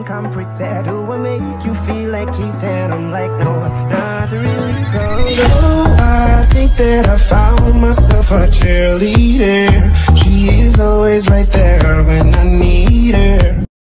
I'm pretend. Do I make you feel like cheating? I'm like, no, not really, cause oh, I think that I found myself a cheerleader. She is always right there